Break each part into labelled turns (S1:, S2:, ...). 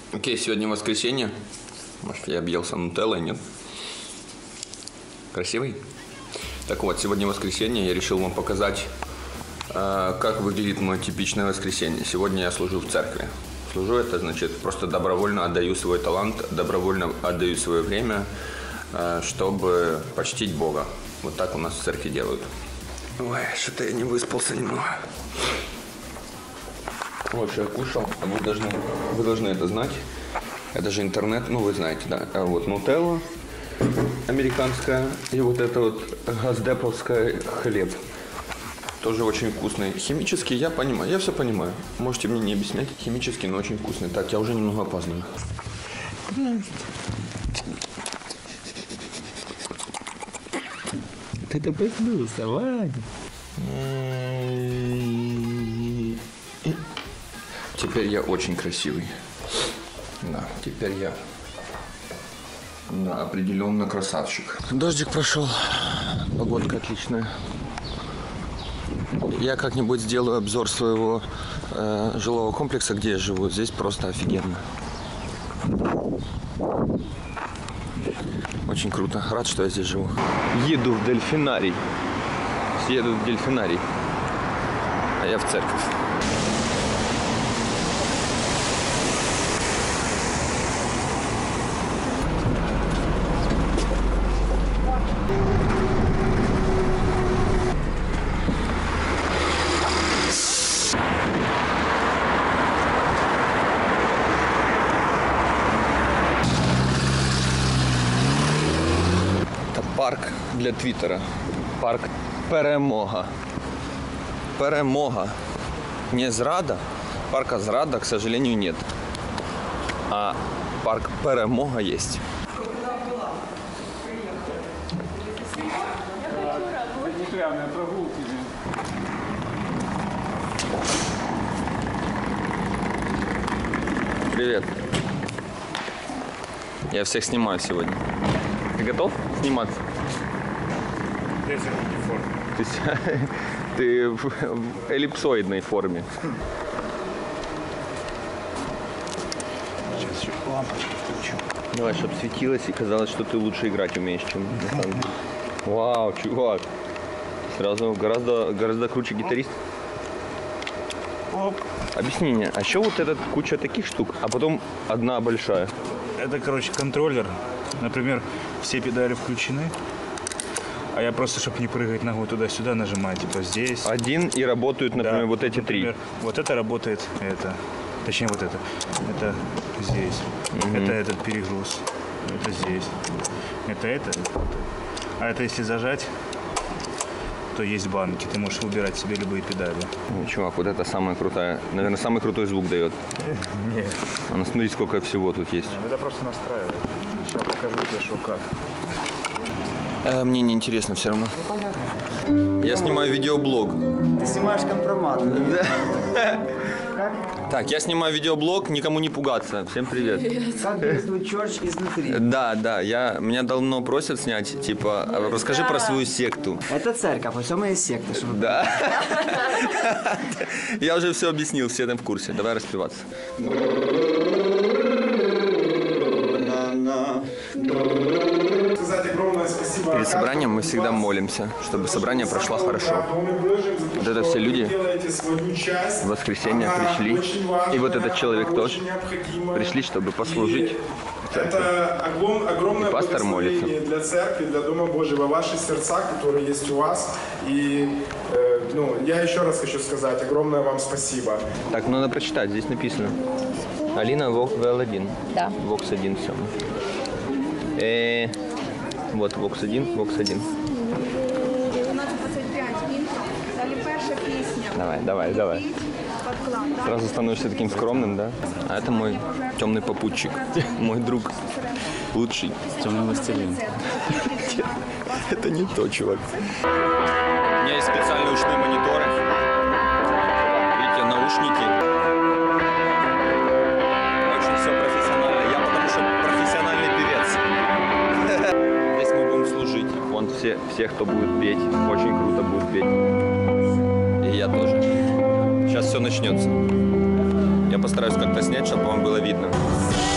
S1: Окей, сегодня воскресенье. Может, я объелся нутеллой, нет? Красивый? Так вот, сегодня воскресенье. Я решил вам показать, как выглядит мое типичное воскресенье. Сегодня я служу в церкви. Служу, это значит, просто добровольно отдаю свой талант, добровольно отдаю свое время, чтобы почтить Бога. Вот так у нас в церкви делают. Ой, что-то я не выспался немного. Вот, что я кушал, вы должны это знать. Это же интернет, ну вы знаете, да. А вот нутелла американская и вот это вот газдеповский хлеб. Тоже очень вкусный. Химический, я понимаю, я все понимаю. Можете мне не объяснять. Химический, но очень вкусный. Так, я уже немного опаздываю.
S2: Ты проснулся, Ваня.
S1: Теперь я очень красивый. Да, теперь я определенно красавчик. Дождик прошел. Погодка отличная. Я как-нибудь сделаю обзор своего жилого комплекса, где я живу. Здесь просто офигенно. Очень круто. Рад, что я здесь живу. Еду в дельфинарий. Съеду в дельфинарий. А я в церковь. Парк для Твиттера. Парк Перемога. Перемога. Не Зрада. Парка Зрада, к сожалению, нет. А парк Перемога есть. Привет. Я всех снимаю сегодня. Ты готов сниматься? Ты в эллипсоидной форме.
S2: Сейчас еще лампочку включу.
S1: Давай, чтобы светилось и казалось, что ты лучше играть умеешь, чем на самом деле. Вау, чувак. Сразу гораздо круче гитарист.
S2: Оп.
S1: Объясни мне, а что вот эта куча таких штук, а потом одна большая?
S2: Это, короче, контроллер. Например, все педали включены. А я просто, чтобы не прыгать ногой туда-сюда, нажимаю, типа здесь.
S1: Один и работают, например,
S2: Да,
S1: вот эти
S2: например,
S1: три.
S2: Вот это работает, это. Точнее, вот это. Это здесь. Это этот перегруз. Это здесь. Это. А это если зажать, то есть банки. Ты можешь выбирать себе любые педали.
S1: Ну, чувак, вот это самая крутая. Наверное, самый крутой звук дает.
S2: Нет.
S1: А ну смотри, сколько всего тут есть.
S2: Это просто настраивает. Сейчас покажу тебе, что как.
S1: Мне не интересно все равно.
S3: Ну, понятно.
S1: Я снимаю видеоблог.
S3: Ты снимаешь компромат.
S1: Так, я снимаю видеоблог, никому не пугаться. Всем привет.
S3: Как действует черч изнутри?
S1: Да, меня давно просят снять, типа, расскажи про свою секту.
S3: Это церковь, а все мои секты. Чтобы...
S1: Да. Я уже все объяснил, все там в курсе. Давай распеваться. Перед собранием мы всегда молимся, чтобы собрание прошло хорошо. Вот это все люди в воскресенье пришли, и вот этот человек тоже пришли, чтобы послужить.
S4: Это огромное
S1: пастор молится
S4: для церкви, для Дома Божьего, ваши сердца, которые есть у вас. И я еще раз хочу сказать огромное вам спасибо.
S1: Так, надо прочитать, здесь написано. Алина VL1.
S5: Да.
S1: Vox 1 все. Вот Vox 1, Vox 1.
S5: 12:25. Далі перша пісня.
S1: Давай.
S5: Подклад.
S1: Сразу становишься таким скромным, да? А это мой темный попутчик, мой друг лучший.
S2: Темный властелин.
S1: Это не то, чувак. У меня есть специальные ушные мониторы. Видите, наушники. Очень все профессионально. Я потому что профессиональный певец. Здесь мы будем служить. Вон все, кто будет петь, очень круто будет петь. И я тоже. Сейчас все начнется. Я постараюсь как-то снять, чтобы вам было видно.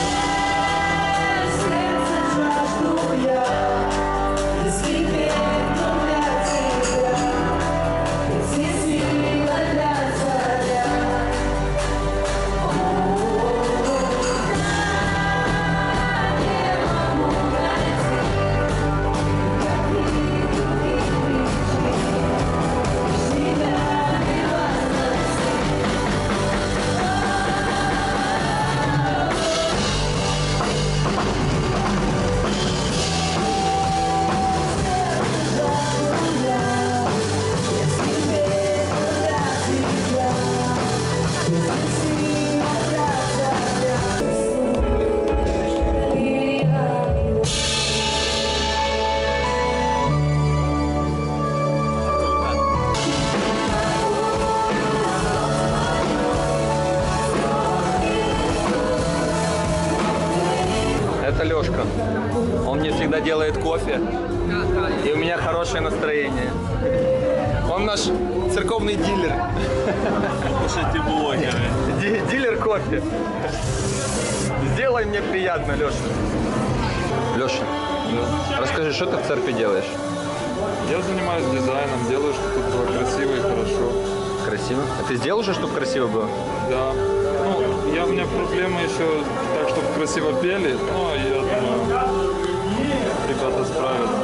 S1: Это Лёшка. Он мне всегда делает кофе. И у меня хорошее настроение. Он наш церковный дилер.
S2: Слушайте, блогеры.
S1: Дилер кофе. Сделай мне приятно, Лёша. Лёша, расскажи, что ты в церкви делаешь?
S6: Я занимаюсь дизайном, делаю, чтобы тут было красиво и хорошо.
S1: Красиво? А ты сделал уже, чтобы красиво было?
S6: Да. Ну, у меня проблема еще так, чтобы красиво пели, но я думаю, ребята справятся.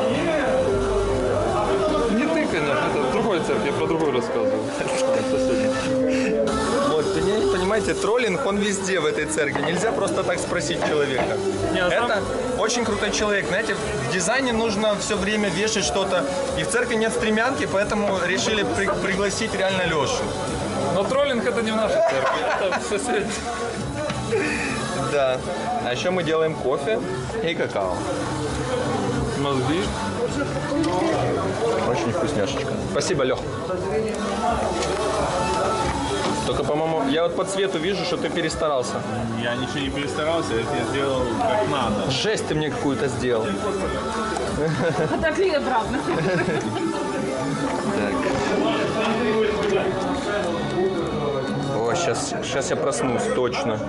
S6: Не ты, конечно, это в другой церкви, я про другую рассказываю.
S1: Вот, понимаете, троллинг, он везде в этой церкви. Нельзя просто так спросить человека. Это очень крутой человек. Знаете, в дизайне нужно все время вешать что-то. И в церкви нет стремянки, поэтому решили пригласить реально Лешу.
S6: Но троллинг это не в нашей церкви, это в соседней.
S1: Да. А еще мы делаем кофе и какао.
S6: Мозги.
S1: Очень вкусняшечка. Спасибо, Лех. Только, по-моему, я вот по цвету вижу, что ты перестарался.
S2: Я ничего не перестарался, я сделал как надо.
S1: Жесть ты мне какую-то сделал.
S5: Так ли правда?
S1: Так. О, сейчас я проснусь, точно.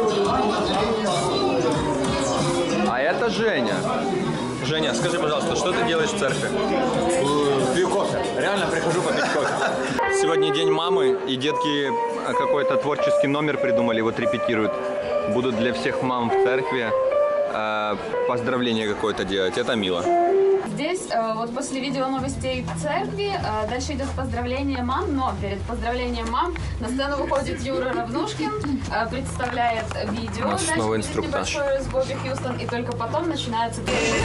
S1: А это Женя. Женя, скажи, пожалуйста, что ты делаешь в церкви?
S7: Пью кофе. Реально прихожу попить кофе.
S1: Сегодня день мамы, и детки какой-то творческий номер придумали, вот репетируют. Будут для всех мам в церкви поздравление какое-то делать. Это мило.
S8: Здесь вот после видео новостей в церкви дальше идет поздравление мам, но перед поздравлением мам на сцену выходит Юра Равнушкин, представляет видео, дальше
S1: снова
S8: будет
S1: инструктаж.
S8: небольшой с Бобби Хьюстон, и только потом начинается...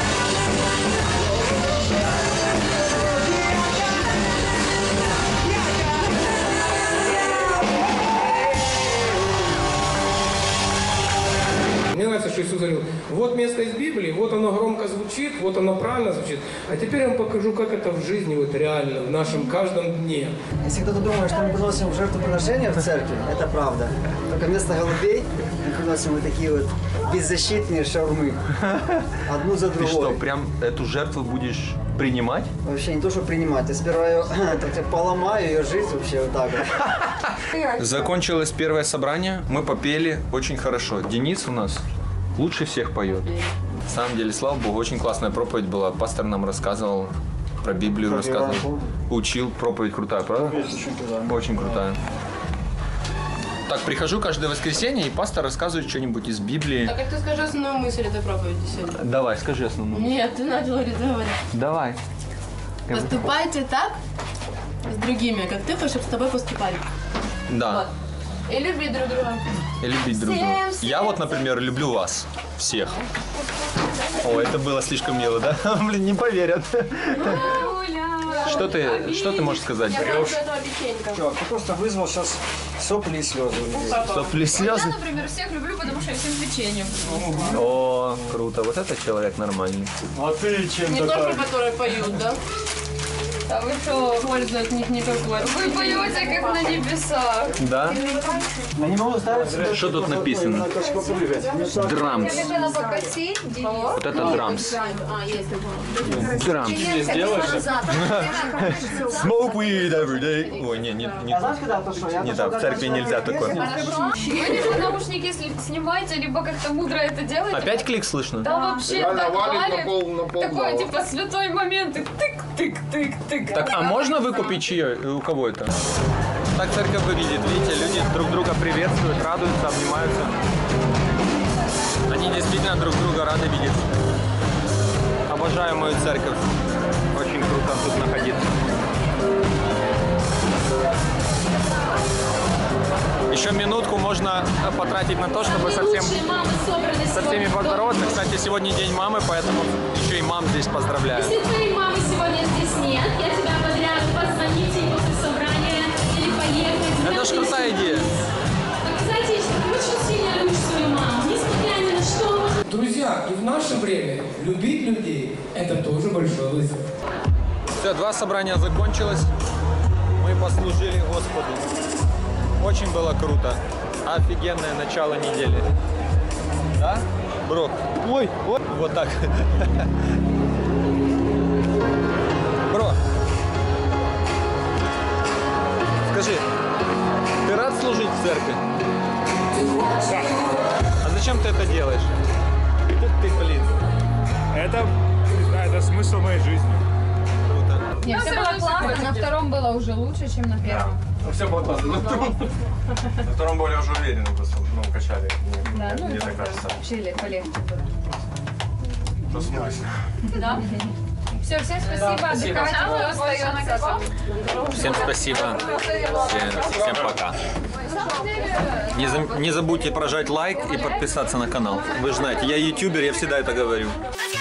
S9: Мне нравится, что Иисус говорил, вот место из Библии, вот оно громко звучит, вот оно правильно звучит, а теперь я вам покажу, как это в жизни, вот реально, в нашем каждом дне.
S3: Если кто-то думает, что мы приносим жертвоприношения в церкви, это правда. Только вместо голубей мы приносим вот такие вот беззащитные шаурмы. Одну за
S1: Ты
S3: другой.
S1: что, прям эту жертву будешь принимать?
S3: Вообще не то, что принимать. Я сперва ее поломаю, ее жизнь вообще вот так вот.
S1: Закончилось первое собрание, мы попели очень хорошо. Денис у нас лучше всех поет. На самом деле, слава богу, очень классная проповедь была. Пастор нам рассказывал про Библию, рассказывал, учил. Проповедь крутая, правда? Очень крутая. Так, прихожу каждое воскресенье, и пастор рассказывает что-нибудь из Библии.
S10: А как ты скажи основную мысль этой проповеди сегодня?
S1: Давай, скажи основную.
S10: Нет, ты начал говорить.
S1: Давай.
S10: Поступайте так с другими, как ты хочешь, чтобы с тобой поступали.
S1: Да.
S10: И любить друг друга.
S1: И любить друг друга. Я вот, например, люблю вас. Всех. О, это было слишком мило, да? Блин, не поверят. Что ты можешь сказать?
S10: Я хочу этого печенька.
S3: Чувак, ты просто вызвал сейчас сопли и слезы у людей.
S1: Сопли,
S10: Я,
S1: слезы?
S10: например, всех люблю, потому что я всем печенье.
S1: О, круто. Вот это человек нормальный.
S2: А ты чем
S10: Не только, которые поют, да? А вы что, пользы от них никакой? Вы поете, как на небесах.
S1: Да?
S3: Я не могу ставить...
S1: Что тут написано? Драмс.
S8: покатить,
S1: Вот это драмс.
S10: А, есть такое.
S1: Драмс. Smoke weed every day. Ой, не
S3: Знаешь, когда то, что?
S1: не так. В церкви нельзя такое.
S8: Хорошо. Вы либо наушники снимаете, либо как-то мудро это делаете.
S1: Опять клик слышно?
S8: Да вообще так валит. Такой типа святой момент. И тык-тык-тык-тык.
S1: Так, а можно выкупить чье? У кого это? Так церковь выглядит. Видите, люди друг друга приветствуют, радуются, обнимаются. Они действительно друг друга рады видеть. Обожаю мою церковь. Очень круто тут находиться. Еще минутку можно потратить на то, чтобы со всеми поздороваться. Кстати, сегодня день мамы, поэтому еще и мам здесь поздравляю.
S11: Если твоей мамы сегодня здесь нет, я тебя ободряю позвонить ей после собрания или поехать.
S1: Это ж крутая идея.
S11: Показать ей, что ты очень сильно любишь свою маму, несмотря ни на что.
S9: Друзья, и в наше время любить людей – это тоже большой вызов.
S1: Все, 2 собрания закончилось. Мы послужили Господу. Очень было круто. Офигенное начало недели. Да?
S7: Бро, ой, вот так. Бро, скажи, ты рад служить в церкви?
S2: Да.
S7: А зачем ты это делаешь? Ты, блин.
S2: Это, не знаю, это смысл моей жизни.
S10: Нет, все было классно, на втором было уже лучше, чем на первом.
S7: Ну, все было классно. На втором более уже уверенно просто, качали.
S10: Да, ну
S7: мне так кажется.
S10: Чили, полегче было.
S7: Проснулись.
S10: Да. Все, всем спасибо. Отдыхайте, кто остается.
S7: Всем спасибо. Всем пока. Не забудьте прожать лайк и подписаться на канал. Вы же знаете, я ютубер, я всегда это говорю.